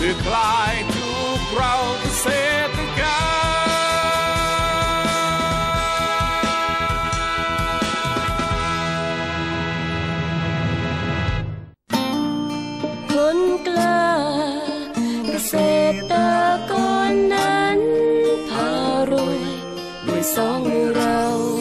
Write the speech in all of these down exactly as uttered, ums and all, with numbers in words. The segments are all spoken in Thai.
คือคลายทุกเราเกษตรกรรมคนกล้าเกษตรกรนั้นพารวยด้วยสองมือเรา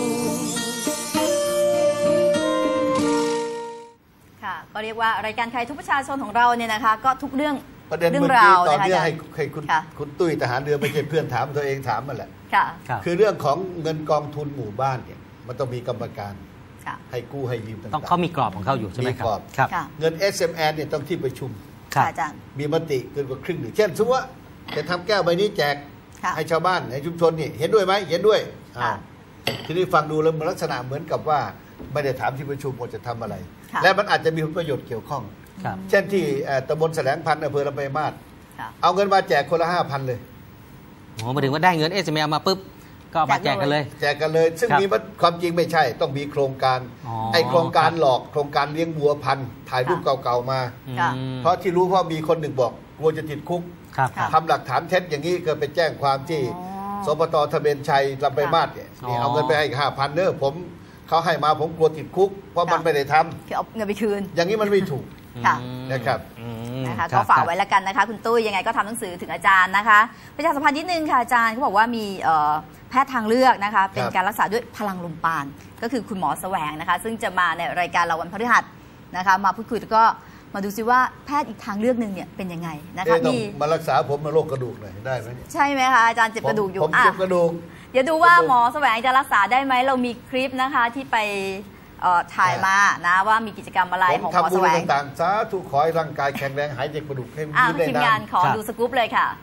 ค่ะก็เรียกว่ารายการใครทุกประชาชนของเราเนี่ยนะคะก็ทุกเรื่องประเด็นเมื่อกี้ตอนนี้ให้ให้คุณคุณตุ้ยทหารเรือไม่ใช่เพื่อนถามตัวเองถามมาแหละค่ะคือเรื่องของเงินกองทุนหมู่บ้านเนี่ยมันต้องมีกรรมการให้กู้ให้ยืมต่างๆต้องเขามีกรอบของเขาอยู่ใช่ไหมครับเงิน เอส เอ็ม อี เนี่ยต้องที่ประชุมมีมติเกินกว่าครึ่งหนึ่งเช่นสมมติว่าจะทำแก้วใบนี้แจกให้ชาวบ้านในชุมชนนี่เห็นด้วยไหมเห็นด้วยทีนี้ฟังดูแล้วมันลักษณะเหมือนกับว่าไม่ได้ถามที่ประชุมว่าจะทำอะไรและมันอาจจะมีผลประโยชน์เกี่ยวข้องเช่นที่ตำบลแสลงพันธุ์อำเภอลำปางมาศเอาเงินมาแจกคนละห้าพันเลยโอ้มาถึงว่าได้เงิน เอส เอ็ม อี มาปุ๊บก็มาแจกกันเลยแจกกันเลยซึ่งมีความจริงไม่ใช่ต้องมีโครงการไอโครงการหลอกโครงการเลี้ยงวัวพันธุ์ถ่ายรูปเก่าๆมาเพราะที่รู้เพราะมีคนหนึ่งบอกกลัวจะติดคุกทำหลักฐานเท็จอย่างนี้ก็ไปแจ้งความที่สปต.ทะเบียนชัยลำปางมาศเนี่ยเอาเงินไปให้ห้าพันเนอะผมเขาให้มาผมกลัวติดคุกเพราะมันไม่ได้ทำคือเอาเงินไปคืนอย่างนี้มันไม่ถูกนะครับนะคะก็ฝากไว้แล้วกันนะคะคุณตุ้ยยังไงก็ทำหนังสือถึงอาจารย์นะคะประชาสัมพันธ์นิดนึงค่ะอาจารย์เขาบอกว่ามีแพทย์ทางเลือกนะคะเป็นการรักษาด้วยพลังลมปราณก็คือคุณหมอแสวงนะคะซึ่งจะมาในรายการเราวันพฤหัสนะคะมาพูดคุยแล้วก็มาดูซิว่าแพทย์อีกทางเลือกหนึ่งเนี่ยเป็นยังไงนะคะมีมารักษาผมมาโรคกระดูกหน่อยได้ไหมใช่ไหมคะอาจารย์เจ็บกระดูกอยู่ผมเจ็บกระดูกเดี๋ยวดูว่าหมอแสวงจะรักษาได้ไหมเรามีคลิปนะคะที่ไปถ่ายมานะว่ามีกิจกรรมอะไรของหมอแสวงต่างๆสาธุขอให้ร่างกายแข็งแรงหายเจ็บกระดูกให้ยืดได้นานทีมงานขอดูสกู๊ปเลยค่ะ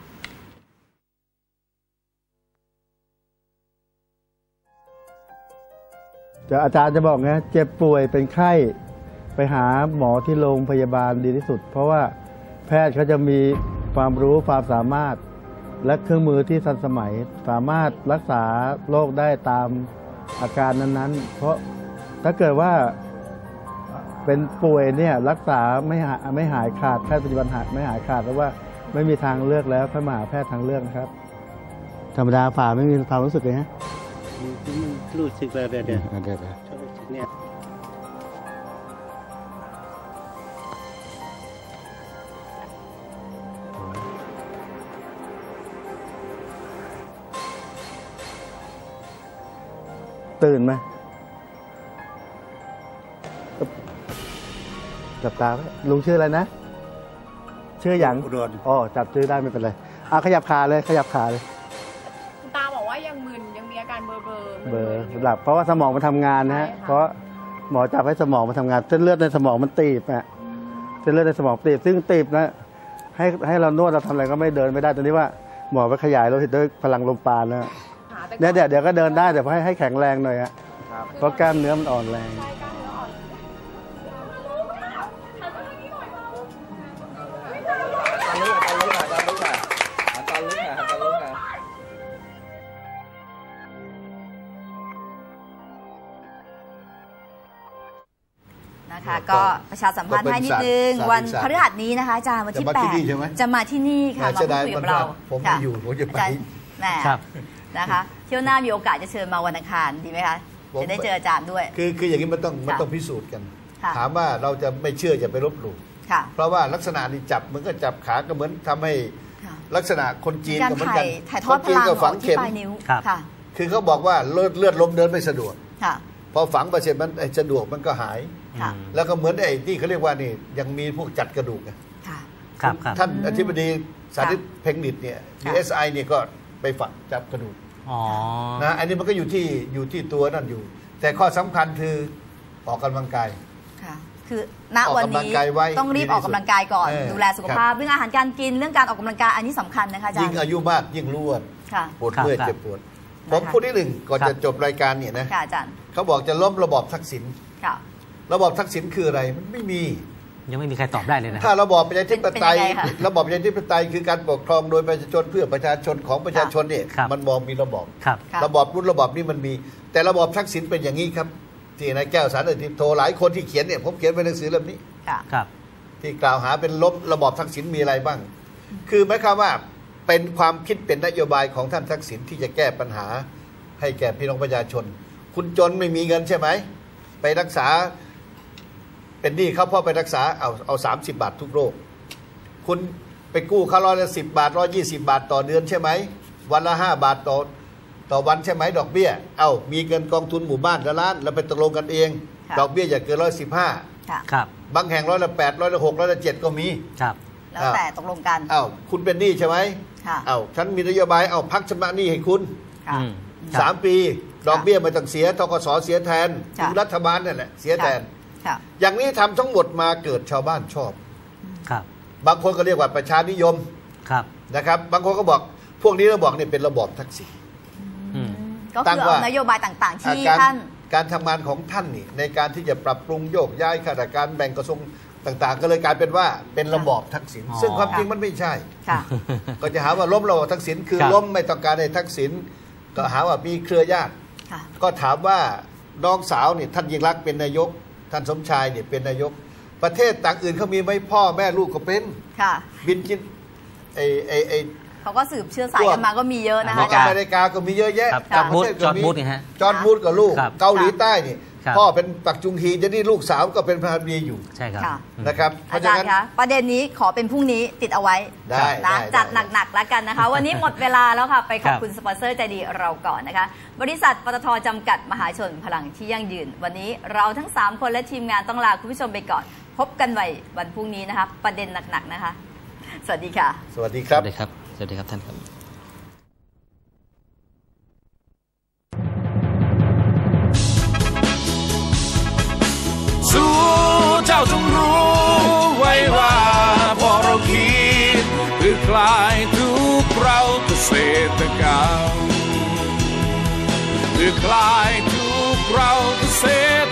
จะอาจารย์จะบอกนะเจ็บป่วยเป็นไข้ไปหาหมอที่โรงพยาบาลดีที่สุดเพราะว่าแพทย์เขาจะมีความรู้ความสามารถและเครื่องมือที่ทันสมัยสามารถรักษาโรคได้ตามอาการนั้นๆเพราะถ้าเกิดว่าเป็นป่วยเนี่ยรักษาไม่หายไม่หายขาดแพทย์ปัจจุบันหายไม่หายขาดเพราะว่าไม่มีทางเลือกแล้วค่อยมาหาแพทย์ทางเลือกนะครับธรรมดาฝ่าไม่มีความรู้สึกเลยฮะรู้สึกเลยเดี๋ยวเดี๋ยวเดี๋ยวเนี่ยตื่นไหมจับตาไว้ลุงชื่ออะไรนะชื่อหยางอ๋อจับชื่อได้ไม่เป็นไรอ่ะขยับขาเลยขยับขาเลยคุณตาบอกว่ายังมึนยังมีอาการเบลอเบลอเบลอหลับเพราะว่าสมองมันทำงานนะฮะเพราะหมอจับให้สมองมันทำงานเส้นเลือดในสมองมันตีบอ่ะเส้นเลือดในสมองตีบซึ่งตีบนะให้ให้เรานวดเราทำอะไรก็ไม่เดินไม่ได้ตอนนี้ว่าหมอไปขยายโลหิตด้วยพลังลมปราณนะเนี่ยเดี๋ยวเดี๋ยวก็เดินได้แต่ให้ให้แข็งแรงหน่อยฮะเพราะกล้ามเนื้อมันอ่อนแรงนะคะก็ประชาสัมพันธ์ให้นิดนึงวันพฤหัสนี้นะคะอาจารย์วันที่แปดจะมาที่นี่ค่ะมาพูดคุยกับเราผมไม่อยู่ผมจะไปนะคะเที่ยวหน้ามีโอกาสจะเชิญมาวันอังคารดีไหมคะจะได้เจออาจารย์ด้วยคือคืออย่างนี้มันต้องมันต้องพิสูจน์กันถามว่าเราจะไม่เชื่ออย่าไปลบหลู่เพราะว่าลักษณะนี้จับมันก็จับขาก็เหมือนทำให้ลักษณะคนจีนก็เหมือนกันคนจีนก็ฝังเข็มคือเขาบอกว่าเลือดเลือดลมเดินไม่สะดวกพอฝังไปเสร็จมันสะดวกมันก็หายแล้วก็เหมือนไอ้ที่เขาเรียกว่านี่ยังมีพวกจัดกระดูกท่านอธิบดีสาธิตเพ็งดิตเนี่ย ดี เอส ไอ เนี่ยก็ไปฝังจับกระดูกนะอันนี้มันก็อยู่ที่อยู่ที่ตัวนั่นอยู่แต่ข้อสำคัญคือออกกำลังกายคือณวันนี้ต้องรีบออกกำลังกายก่อนดูแลสุขภาพเรื่องอาหารการกินเรื่องการออกกำลังกายอันนี้สำคัญนะคะอาจารย์ยิ่งอายุมากยิ่งรู้ว่าปวดเมื่อยเจ็บปวดผมพูดนิดหนึ่งก่อนจะจบรายการเนี่ยนะเขาบอกจะล้มระบอบทักษิณระบอบทักษิณคืออะไรมันไม่มียังไม่มีใครตอบได้เลยนะถ้าระบอบประชาธิปไตยระบอบประชาธิปไตยคือการปกครองโดยประชาชนเพื่อประชาชนของประชาชนเนี่ยมันมองมีระบอบระบอบรุ่นระบอบนี้มันมีแต่ระบอบทักษิณเป็นอย่างนี้ครับที่นายแก้วสารอธิปโทหลายคนที่เขียนเนี่ยผมเขียนในหนังสือเล่มนี้ที่กล่าวหาเป็นลบระบอบทักษิณมีอะไรบ้างคือหมายความว่าเป็นความคิดเป็นนโยบายของท่านทักษิณที่จะแก้ปัญหาให้แก่พี่น้องประชาชนคุณจนไม่มีเงินใช่ไหมไปรักษาเป็นหนี้เขาพ่อไปรักษาเอาเอาสามสิบบาททุกโรคคุณไปกู้เขาร้อยละสิบบาทร้อยยี่สิบบาทต่อเดือนใช่ไหมวันละห้าบาทต่อต่อวันใช่ไหมดอกเบี้ยเอามีเงินกองทุนหมู่บ้านละล้านแล้วไปตกลงกันเองดอกเบี้ยอย่าเกินร้อยสิบห้าครับบางแห่งร้อยละแปดร้อยละหกร้อยละเจ็ดก็มีครับแล้วแต่ตกลงกันเอาคุณเป็นหนี้ใช่ไหมเอาฉันมีนโยบายเอาพักชำระหนี้ให้คุณสามปีดอกเบี้ยไม่ต้องเสียธกสเสียแทนคุณรัฐบาลนั่นแหละเสียแทนอย่างนี้ทำทั้งหมดมาเกิดชาวบ้านชอบครับบางคนก็เรียกว่าประชานิยมครับนะครับบางคนก็บอกพวกนี้เราบอกเนี่ยเป็นระบอบทักษิณก็คือเอานโยบายต่างๆที่ท่านการทำงานของท่านนี่ในการที่จะปรับปรุงโยกย้ายข้าราชการแบ่งกระทรวงต่างๆก็เลยกลายเป็นว่าเป็นระบอบทักษิณซึ่งความจริงมันไม่ใช่ก็จะหาว่าล้มระบอบทักษิณคือล้มไม่ต้องการให้ทักษิณก็หาว่ามีเครือญาติก็ถามว่าน้องสาวนี่ท่านยิ่งรักเป็นนายกท่านสมชายเนี่ยเป็นนายกประเทศต่างอื่นเขามีไหมพ่อแม่ลูกก็เป็นบินกินไอไอไอเขาก็สืบเชื้อสายกันมาก็มีเยอะนะคะอเมริกาก็มีเยอะแยะจอร์จบูธจอร์จบูธนี่ฮะจอร์จบูธกับลูกเกาหลีใต้นี่พ่อเป็นปักจุงฮีจะนี่ลูกสาวก็เป็นประธานาธิบดีอยู่ใช่ครับนะครับอาจารย์คะประเด็นนี้ขอเป็นพรุ่งนี้ติดเอาไว้นะจัดหนักๆแล้วกันนะคะวันนี้หมดเวลาแล้วค่ะไปขอบคุณสปอนเซอร์ใจดีเราก่อนนะคะบริษัทปตท.จำกัดมหาชนพลังที่ยั่งยืนวันนี้เราทั้งสามคนและทีมงานต้องลาคุณผู้ชมไปก่อนพบกันใหม่วันพรุ่งนี้นะคะประเด็นหนักๆนะคะสวัสดีค่ะสวัสดีครับสวัสดีครับสวัสดีครับท่านครับสู้เจ้าจงรู้ไว้ว่าพอเราคิดเพื่อคลายทุกข์เราเกษตรกรรมเพื่อคลายทุกข์เราเกษตร